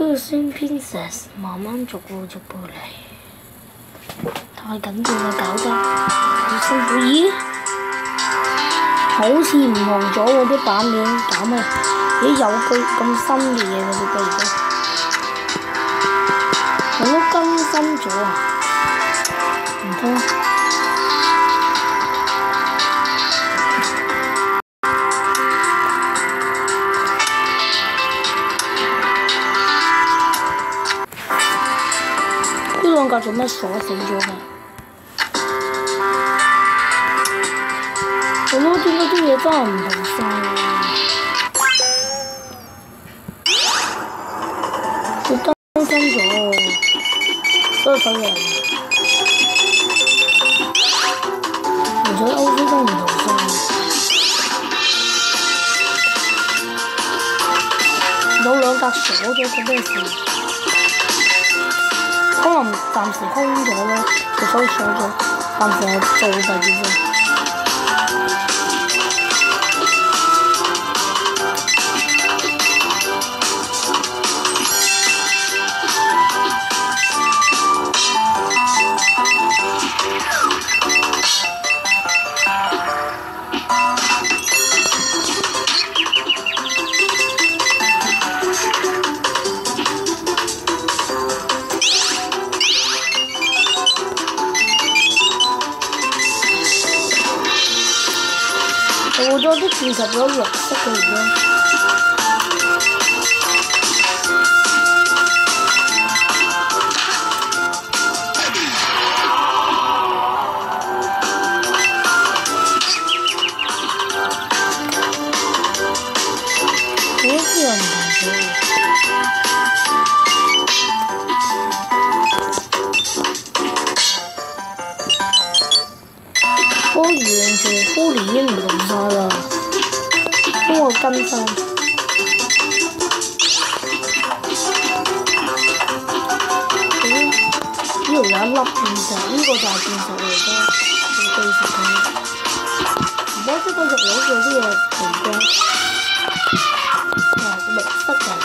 個新 Princess 慢慢逐步嚟，太緊張啦，搞得好辛苦。咦？好似唔同咗喎啲版面，搞咩？咦有句咁新嘅嘢喎，啲而家我都更新咗啊！唔通？呢兩格做咩鎖死咗㗎？我覺得點解啲嘢真係唔同晒啊！佢更新咗，所以睇嚟，而且歐洲都唔同晒。有兩格鎖咗，咁咩事？可能暫時空咗咯，所以鎖咗，暫時係做第二啫。我覺得都變成咗綠色嘅而家。啲人唔同咗。完全敷臉已經唔同晒啦，幫我更新。呢度有一粒鑽石，呢個就係鑽石嚟嘅，要對實佢。唔該，呢個肉佬做啲嘢奇怪，綠色嚟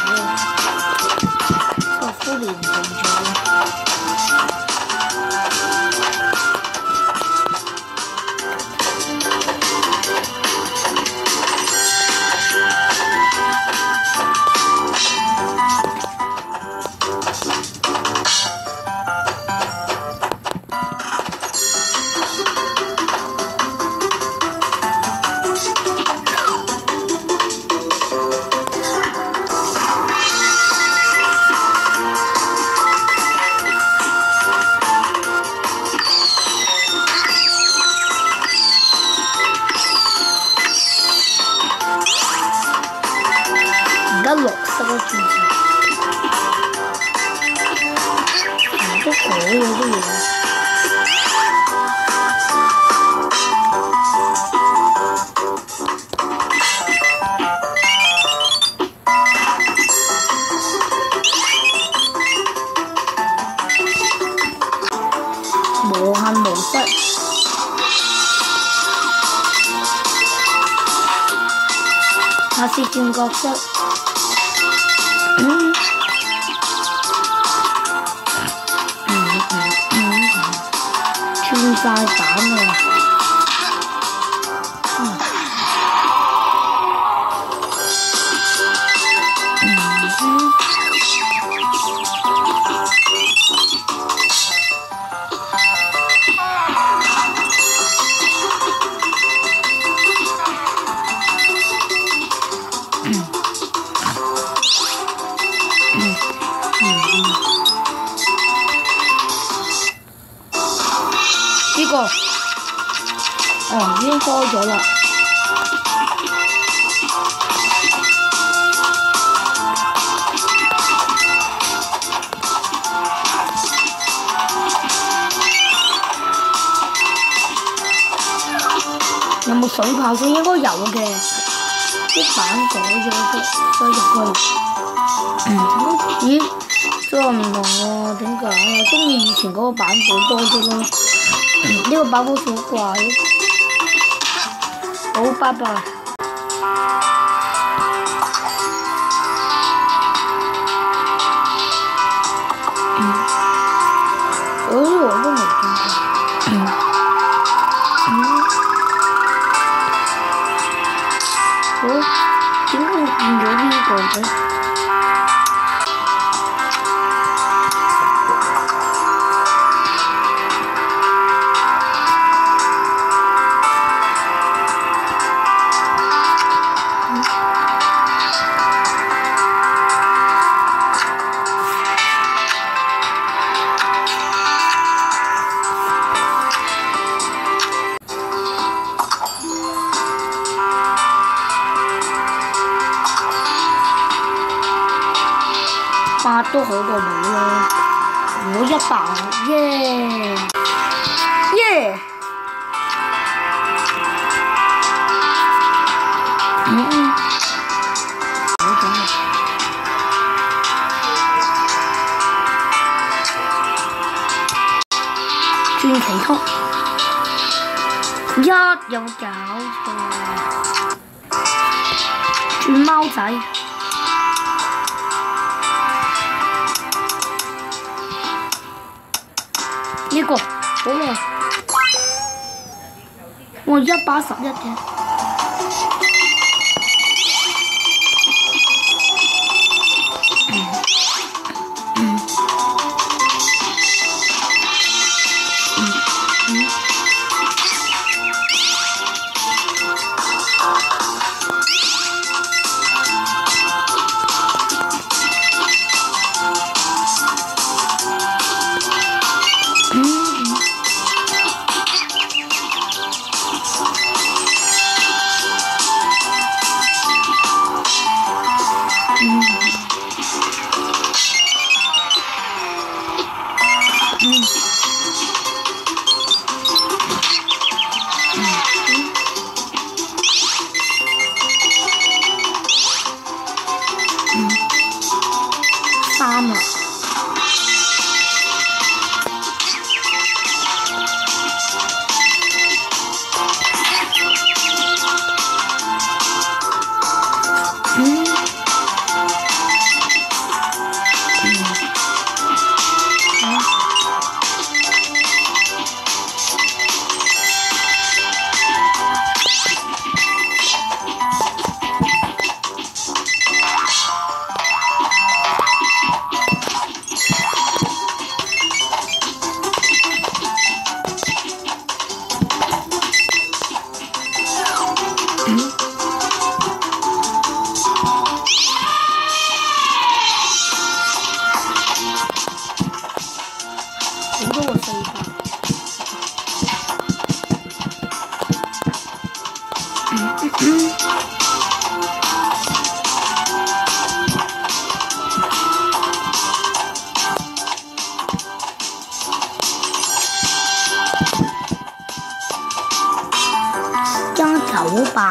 嘅，敷臉唔同咗。而家綠色嘅鑽石，都改咗啲嘢。無限模式。下次轉角色。轉晒版啊！呢個已經開咗啦。有冇水炮先？應該有嘅。啲版改咗嘅，入去。咦？真係唔同喎，點解啊？中意以前嗰個版本多啲咯。呢個版本好怪。好，拜拜。 8都好過冇啦。我100，耶耶！轉奇曲，有搞錯，轉貓仔，呢個好啦，我111嘅。3啦。900。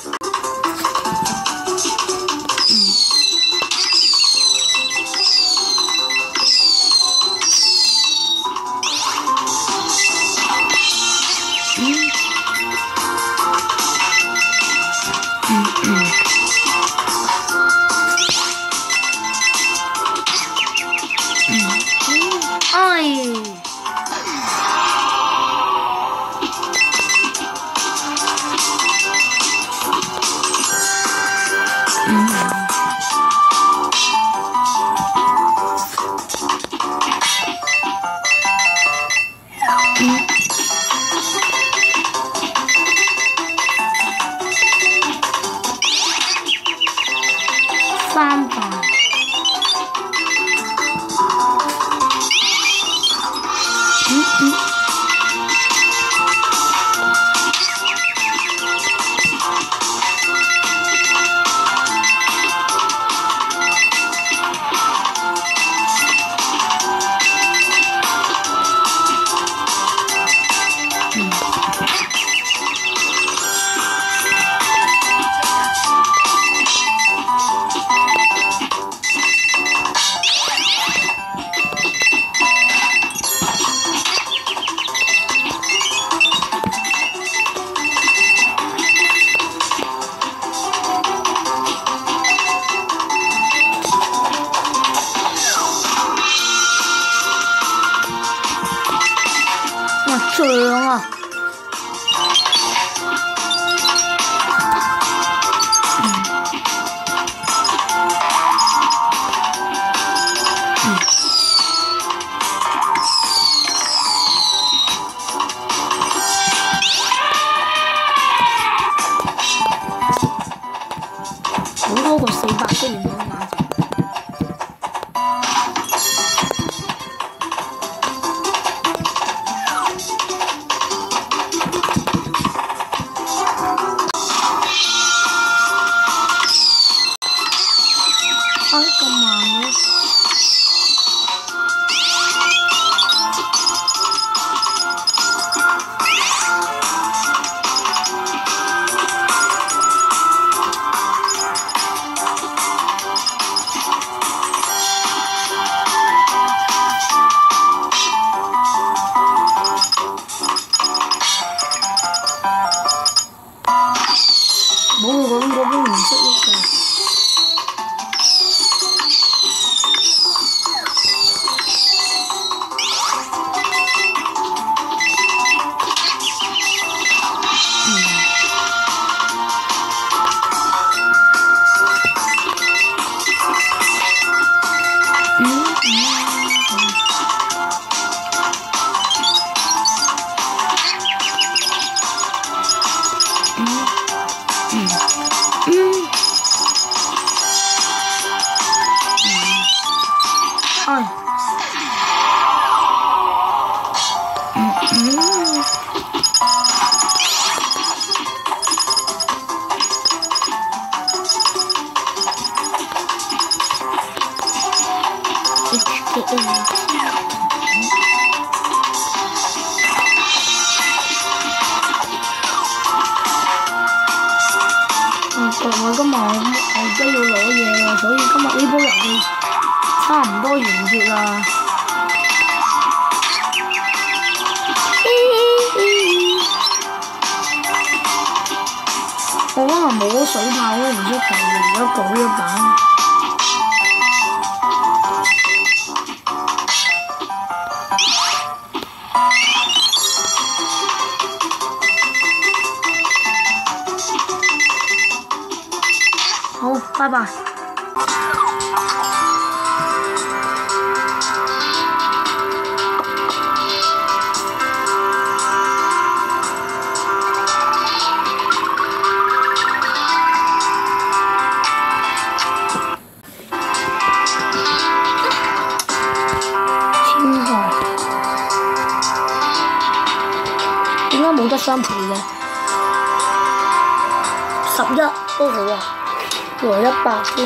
上啊！好多個400雖然冇買。咁慢嘅。 哎。我今日我而家要攞嘢喎，所以今日呢鋪遊戲差唔多完結啦。我可能冇咗水炮都唔出奇，而家改咗版。好，拜拜。點解冇得3倍嘅？11都好啊。來100添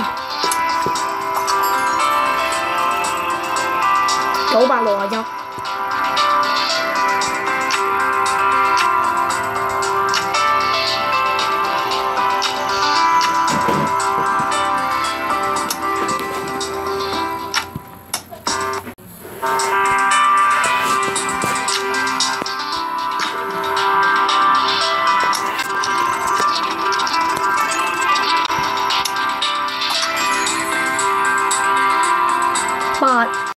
，961。8